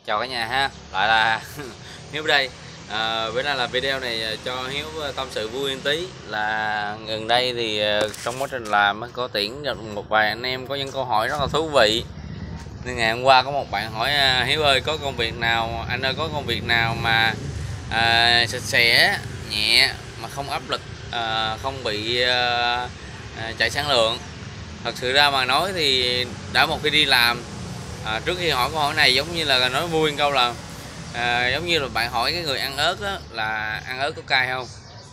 Chào cả nhà ha, lại là Hiếu đây. Bữa nay là video này cho Hiếu tâm sự vui một tí. Là gần đây thì trong quá trình làm có tuyển được một vài anh em có những câu hỏi rất là thú vị. Nên ngày hôm qua có một bạn hỏi Hiếu ơi, có công việc nào, anh ơi có công việc nào mà sạch sẽ, nhẹ mà không áp lực, không bị chạy sản lượng. Thật sự ra mà nói thì đã một khi đi làm, trước khi hỏi câu hỏi này giống như là nói vui câu là giống như là bạn hỏi cái người ăn ớt đó, là ăn ớt có cay không?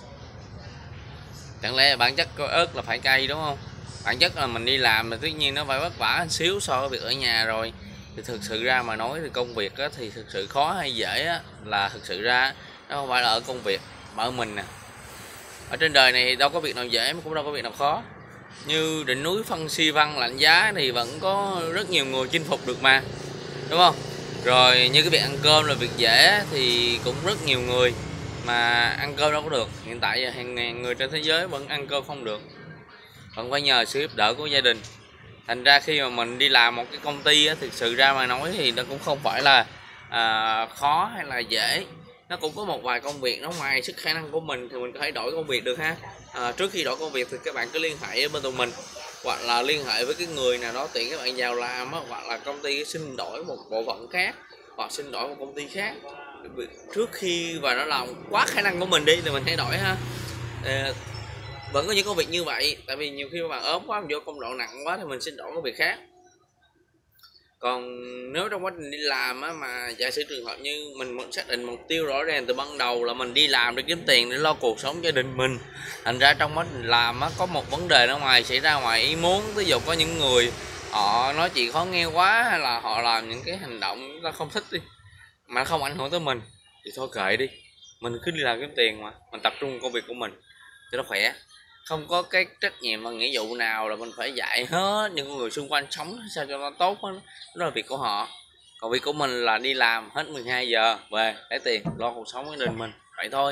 Chẳng lẽ bản chất có ớt là phải cay đúng không? Bản chất là mình đi làm thì tất nhiên nó phải vất vả một xíu so với việc ở nhà rồi. Thì thực sự ra mà nói thì công việc đó, thì thực sự khó hay dễ đó, là thực sự ra nó không phải là ở công việc mà ở mình nè. Ở trên đời này đâu có việc nào dễ mà cũng đâu có việc nào khó. Như đỉnh núi phân xi văng lạnh giá thì vẫn có rất nhiều người chinh phục được mà, đúng không? Rồi như cái việc ăn cơm là việc dễ thì cũng rất nhiều người mà ăn cơm đâu có được. Hiện tại giờ hàng ngàn người trên thế giới vẫn ăn cơm không được, vẫn phải nhờ sự giúp đỡ của gia đình. Thành ra khi mà mình đi làm một cái công ty á, thực sự ra mà nói thì nó cũng không phải là khó hay là dễ. Nó cũng có một vài công việc nó ngoài sức khả năng của mình thì mình có thể đổi công việc được ha. Trước khi đổi công việc thì các bạn cứ liên hệ với bên tụi mình, hoặc là liên hệ với cái người nào đó tuyển các bạn vào làm á, hoặc là công ty xin đổi một bộ phận khác, hoặc xin đổi một công ty khác. Trước khi và nó làm quá khả năng của mình đi thì mình hãy đổi ha. Vẫn có những công việc như vậy, tại vì nhiều khi các bạn ốm quá, vô công độ nặng quá thì mình xin đổi công việc khác. Còn nếu trong quá trình đi làm á, mà giả sử trường hợp như mình xác định mục tiêu rõ ràng từ ban đầu là mình đi làm để kiếm tiền để lo cuộc sống gia đình mình, thành ra trong quá trình làm á, có một vấn đề ở ngoài xảy ra ngoài ý muốn, ví dụ có những người họ nói chuyện khó nghe quá, hay là họ làm những cái hành động chúng ta không thích đi mà không ảnh hưởng tới mình thì thôi kệ đi, mình cứ đi làm kiếm tiền mà mình tập trung công việc của mình cho nó khỏe. Không có cái trách nhiệm và nghĩa vụ nào là mình phải dạy hết những người xung quanh sống sao cho nó tốt đó. Đó là việc của họ, còn việc của mình là đi làm hết 12 giờ về lấy tiền lo cuộc sống gia đình mình vậy thôi.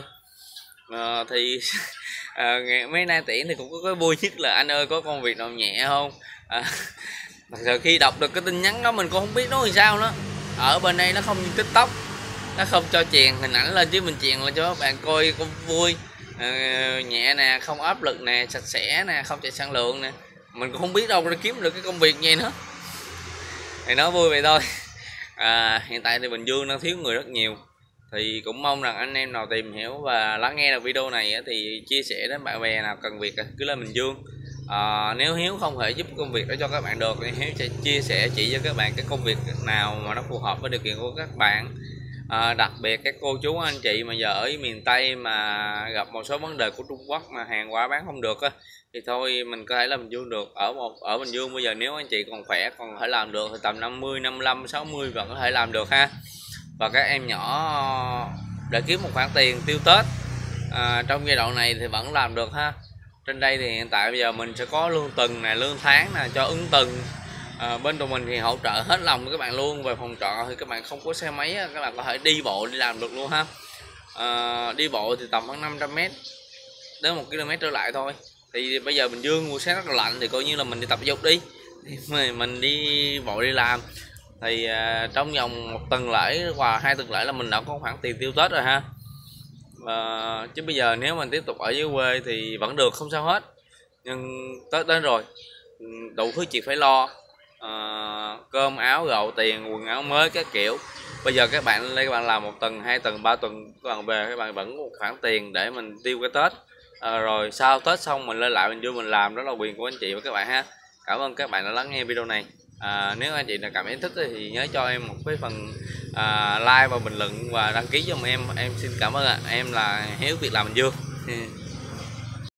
Thì mấy nay tiễn thì cũng có cái vui nhất là anh ơi có công việc nào nhẹ không. Thật sự khi đọc được cái tin nhắn đó mình cũng không biết nói làm sao nữa. Ở bên đây nó không như TikTok, nó không cho chèn hình ảnh lên, chứ mình chèn lên cho các bạn coi cũng vui. Nhẹ nè, không áp lực nè, sạch sẽ nè, không chạy sản lượng nè. Mình cũng không biết đâu để kiếm được cái công việc gì nữa, thì nó vui vậy thôi. Hiện tại thì Bình Dương đang thiếu người rất nhiều, thì cũng mong rằng anh em nào tìm hiểu và lắng nghe được video này thì chia sẻ đến bạn bè nào cần việc cứ lên Bình Dương. Nếu Hiếu không thể giúp công việc đó cho các bạn được thì Hiếu sẽ chia sẻ chỉ cho các bạn cái công việc nào mà nó phù hợp với điều kiện của các bạn. Đặc biệt các cô chú anh chị mà giờ ở miền Tây mà gặp một số vấn đề của Trung Quốc mà hàng hóa bán không được thì thôi mình có thể làm Bình Dương được. Ở Bình Dương bây giờ nếu anh chị còn khỏe, còn có thể làm được thì tầm 50, 55, 60 vẫn có thể làm được ha. Và các em nhỏ để kiếm một khoản tiền tiêu Tết trong giai đoạn này thì vẫn làm được ha. Trên đây thì hiện tại bây giờ mình sẽ có lương tuần nè, lương tháng nè, cho ứng tuần. Bên tụi mình thì hỗ trợ hết lòng với các bạn luôn. Về phòng trọ thì các bạn không có xe máy các bạn có thể đi bộ đi làm được luôn ha. Đi bộ thì tầm khoảng 500m đến 1 km trở lại thôi. Thì bây giờ Bình Dương mùa sáng rất là lạnh thì coi như là mình đi tập dục đi, mình đi bộ đi làm thì trong vòng 1 tuần lễ và 2 tuần lễ là mình đã có khoản tiền tiêu Tết rồi ha. Chứ bây giờ nếu mình tiếp tục ở dưới quê thì vẫn được, không sao hết, nhưng Tết đến rồi đủ thứ chuyện phải lo, cơm áo gạo tiền, quần áo mới các kiểu. Bây giờ các bạn làm 1 tuần 2 tuần 3 tuần các bạn về, các bạn vẫn có một khoản tiền để mình tiêu cái Tết. Rồi sau Tết xong mình lên lại Bình Dương mình làm, đó là quyền của anh chị và các bạn ha. Cảm ơn các bạn đã lắng nghe video này. Nếu anh chị nào cảm thấy thích thì nhớ cho em một cái phần like và bình luận và đăng ký cho em xin cảm ơn em là Hiếu Việc Làm Bình Dương.